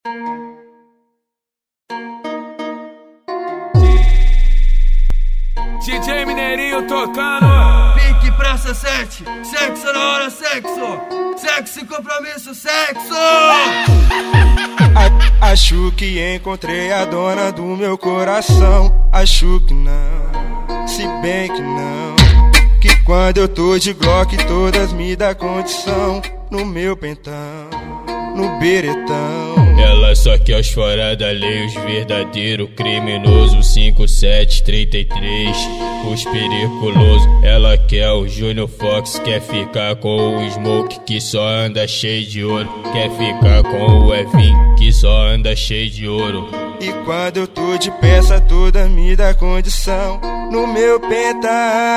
DJ Mineirinho tocando. Pique Praça 7, sexo na hora, sexo. Sexo e compromisso, sexo. Acho que encontrei a dona do meu coração. Acho que não, se bem que não. Que quando eu tô de Glock todas me dá condição. No meu pentão, no beretão. Ela só quer os fora da lei, os verdadeiro criminoso. 5733, os periculoso. Ela quer o Junior Fox, quer ficar com o Smoke, que só anda cheio de ouro. Quer ficar com o Evin, que só anda cheio de ouro. E quando eu tô de peça toda me dá condição. No meu pentão,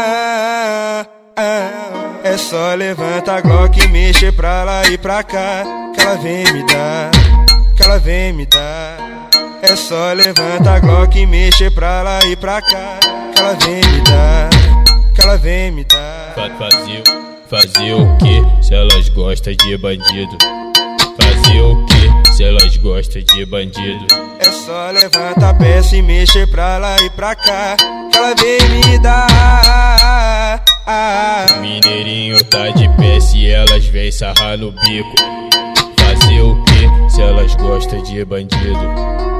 é só levanta a Glock e mexer pra lá e pra cá, que ela vem me dar, que ela vem me dar. É só levanta a Glock e mexer pra lá e pra cá, que ela vem me dar, que ela vem me dar. Fazer o que se elas gostam de bandido? Fazer o que se elas gostam de bandido? É só levanta a peça e mexer pra lá e pra cá, que ela vem me dar. O Mineirinho tá de pé se elas vêm sarrar no bico. Fazer o que se elas gostam de bandido?